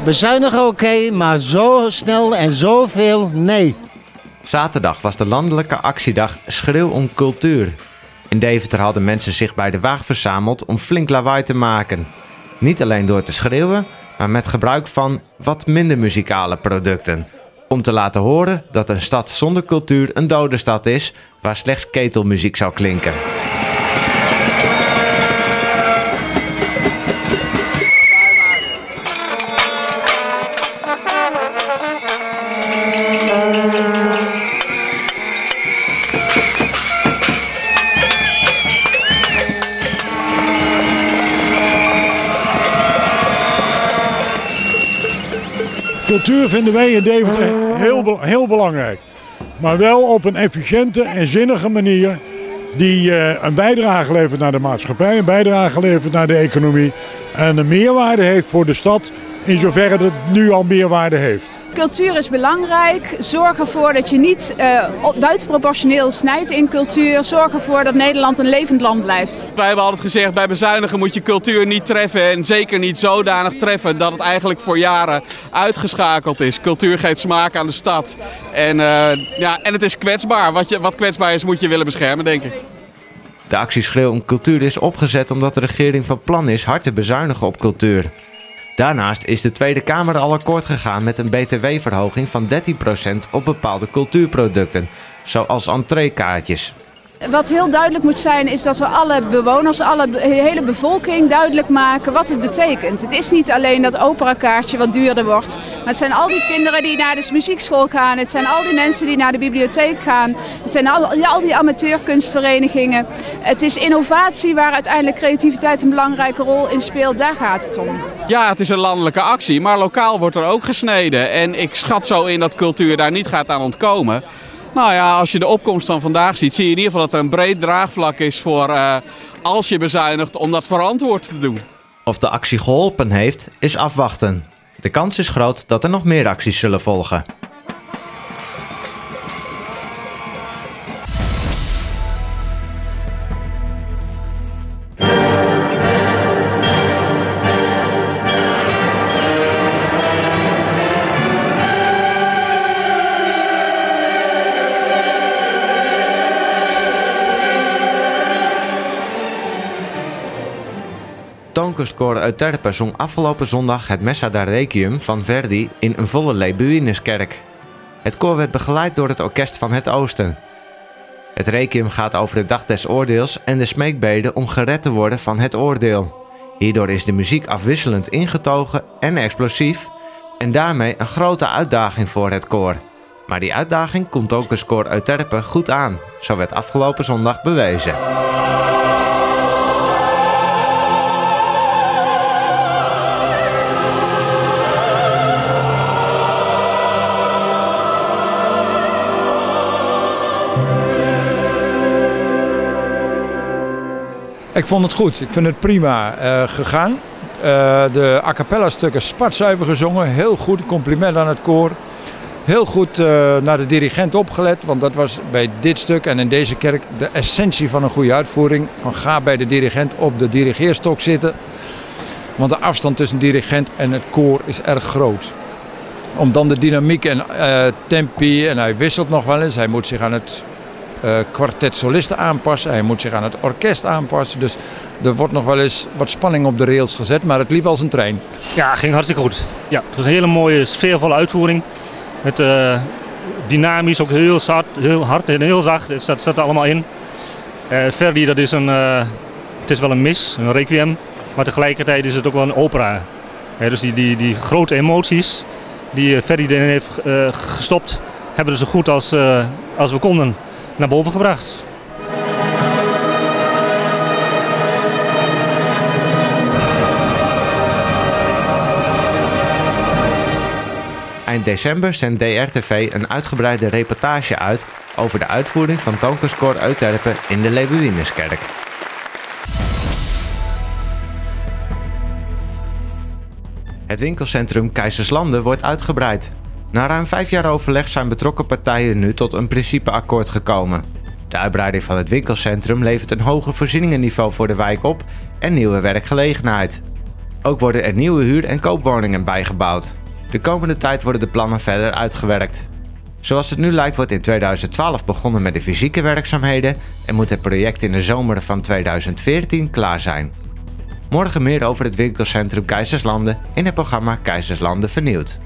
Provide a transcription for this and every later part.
Bezuinigen oké, maar zo snel en zoveel nee. Zaterdag was de landelijke actiedag Schreeuw om Cultuur. In Deventer hadden mensen zich bij de Waag verzameld om flink lawaai te maken. Niet alleen door te schreeuwen, maar met gebruik van wat minder muzikale producten. Om te laten horen dat een stad zonder cultuur een dode stad is, waar slechts ketelmuziek zou klinken. Cultuur vinden wij in Deventer heel belangrijk. Maar wel op een efficiënte en zinnige manier die een bijdrage levert naar de maatschappij, een bijdrage levert naar de economie en een meerwaarde heeft voor de stad in zoverre het nu al meerwaarde heeft. Cultuur is belangrijk. Zorg ervoor dat je niet buitenproportioneel snijdt in cultuur. Zorg ervoor dat Nederland een levend land blijft. Wij hebben altijd gezegd, bij bezuinigen moet je cultuur niet treffen. En zeker niet zodanig treffen dat het eigenlijk voor jaren uitgeschakeld is. Cultuur geeft smaak aan de stad. En het is kwetsbaar. Wat kwetsbaar is, moet je willen beschermen, denk ik. De actie Schreeuw om Cultuur is opgezet omdat de regering van plan is hard te bezuinigen op cultuur. Daarnaast is de Tweede Kamer al akkoord gegaan met een btw-verhoging van 13% op bepaalde cultuurproducten, zoals entreekaartjes. Wat heel duidelijk moet zijn is dat we alle bewoners, de hele bevolking duidelijk maken wat het betekent. Het is niet alleen dat operakaartje wat duurder wordt. Maar het zijn al die kinderen die naar de muziekschool gaan. Het zijn al die mensen die naar de bibliotheek gaan. Het zijn al die amateurkunstverenigingen. Het is innovatie waar uiteindelijk creativiteit een belangrijke rol in speelt. Daar gaat het om. Ja, het is een landelijke actie, maar lokaal wordt er ook gesneden. En ik schat zo in dat cultuur daar niet gaat aan ontkomen. Nou ja, als je de opkomst van vandaag ziet, zie je in ieder geval dat er een breed draagvlak is voor als je bezuinigt om dat verantwoord te doen. Of de actie geholpen heeft, is afwachten. De kans is groot dat er nog meer acties zullen volgen. Toonkunstkoor Euterpe zong afgelopen zondag het Messa da Requiem van Verdi in een volle Lebuinuskerk. Het koor werd begeleid door het Orkest van het Oosten. Het Requiem gaat over de dag des oordeels en de smeekbeden om gered te worden van het oordeel. Hierdoor is de muziek afwisselend ingetogen en explosief en daarmee een grote uitdaging voor het koor. Maar die uitdaging komt Toonkunstkoor Euterpe goed aan, zo werd afgelopen zondag bewezen. Ik vond het goed. Ik vind het prima gegaan. De a cappella stukken spatzuiver gezongen. Heel goed. Compliment aan het koor. Heel goed naar de dirigent opgelet. Want dat was bij dit stuk en in deze kerk de essentie van een goede uitvoering. Van ga bij de dirigent op de dirigeerstok zitten. Want de afstand tussen dirigent en het koor is erg groot. Om dan de dynamiek en tempi. En hij wisselt nog wel eens. Hij moet zich aan het kwartet solisten aanpassen. Hij moet zich aan het orkest aanpassen. Dus er wordt nog wel eens wat spanning op de rails gezet. Maar het liep als een trein. Ja, het ging hartstikke goed. Ja, het was een hele mooie sfeervolle uitvoering. Met dynamisch, ook heel hard en heel zacht. Het staat er allemaal in. Verdi, dat is het is wel een mis, een requiem. Maar tegelijkertijd is het ook wel een opera. Dus die grote emoties die Verdi erin heeft gestopt, hebben we zo goed als we konden naar boven gebracht. Eind december zendt DRTV een uitgebreide reportage uit over de uitvoering van Toonkunstkoor Euterpe in de Lebuinuskerk. Het winkelcentrum Keizerslanden wordt uitgebreid. Na ruim 5 jaar overleg zijn betrokken partijen nu tot een principeakkoord gekomen. De uitbreiding van het winkelcentrum levert een hoger voorzieningenniveau voor de wijk op en nieuwe werkgelegenheid. Ook worden er nieuwe huur- en koopwoningen bijgebouwd. De komende tijd worden de plannen verder uitgewerkt. Zoals het nu lijkt wordt in 2012 begonnen met de fysieke werkzaamheden en moet het project in de zomer van 2014 klaar zijn. Morgen meer over het winkelcentrum Keizerslanden in het programma Keizerslanden vernieuwd.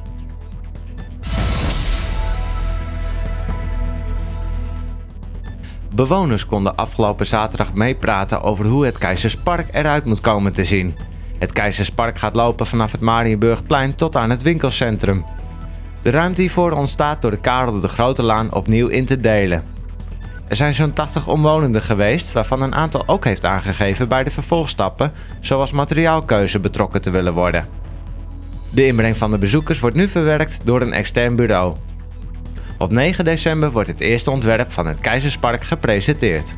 Bewoners konden afgelopen zaterdag meepraten over hoe het Keizerspark eruit moet komen te zien. Het Keizerspark gaat lopen vanaf het Mariënburgplein tot aan het winkelcentrum. De ruimte hiervoor ontstaat door de Karel de Grotelaan opnieuw in te delen. Er zijn zo'n 80 omwonenden geweest, waarvan een aantal ook heeft aangegeven bij de vervolgstappen, zoals materiaalkeuze, betrokken te willen worden. De inbreng van de bezoekers wordt nu verwerkt door een extern bureau. Op 9 december wordt het eerste ontwerp van het Keizerspark gepresenteerd.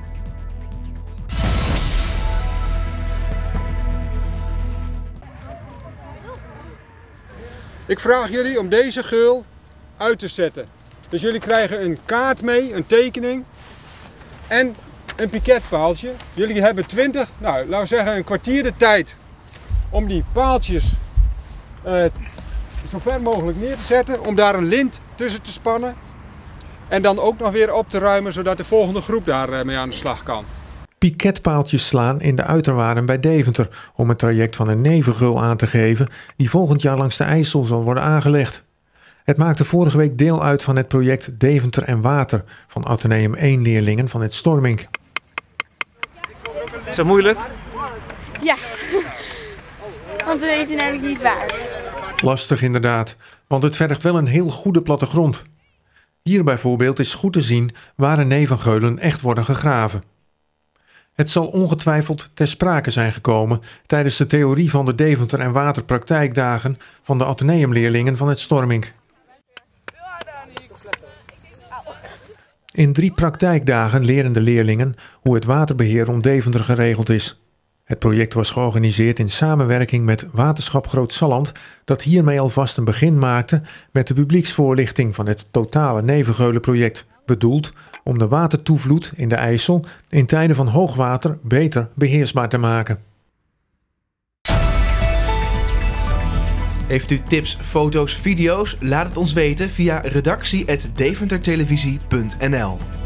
Ik vraag jullie om deze geul uit te zetten. Dus jullie krijgen een kaart mee, een tekening en een piketpaaltje. Jullie hebben 20, nou laten we zeggen een kwartier de tijd om die paaltjes zo ver mogelijk neer te zetten. Om daar een lint tussen te spannen. En dan ook nog weer op te ruimen zodat de volgende groep daarmee aan de slag kan. Piketpaaltjes slaan in de uiterwaarden bij Deventer om het traject van een nevengeul aan te geven die volgend jaar langs de IJssel zal worden aangelegd. Het maakte vorige week deel uit van het project Deventer en Water van Atheneum 1 leerlingen van het Stormink. Is dat moeilijk? Ja, want we weten namelijk niet waar. Lastig inderdaad, want het vergt wel een heel goede plattegrond. Hier bijvoorbeeld is goed te zien waar de nevengeulen echt worden gegraven. Het zal ongetwijfeld ter sprake zijn gekomen tijdens de theorie van de Deventer en Water praktijkdagen van de Atheneumleerlingen van het Stormink. In 3 praktijkdagen leren de leerlingen hoe het waterbeheer rond Deventer geregeld is. Het project was georganiseerd in samenwerking met Waterschap Groot-Salland, dat hiermee alvast een begin maakte met de publieksvoorlichting van het totale Nevengeulenproject, bedoeld om de watertoevloed in de IJssel in tijden van hoogwater beter beheersbaar te maken. Heeft u tips, foto's, video's? Laat het ons weten via redactie@deventertelevisie.nl.